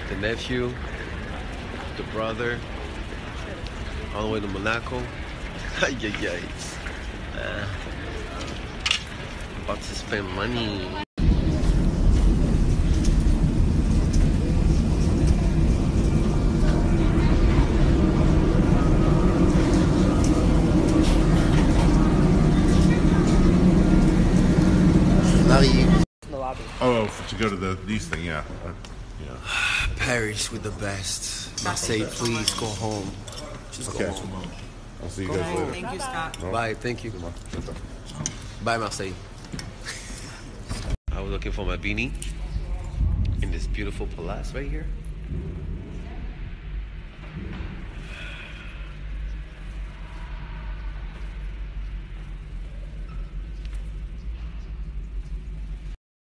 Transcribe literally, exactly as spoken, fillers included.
the nephew, the brother, all the way to Monaco. Ay, ay, ay. Uh, about to spend money. Oh, to go to the these thing, yeah. Uh, yeah. Paris with the best. Marseille, please go home. Just okay. go home. I'll see you guys later. Thank you, Scott. No. Bye, thank you. Bye, Marseille. I was looking for my beanie in this beautiful palace right here.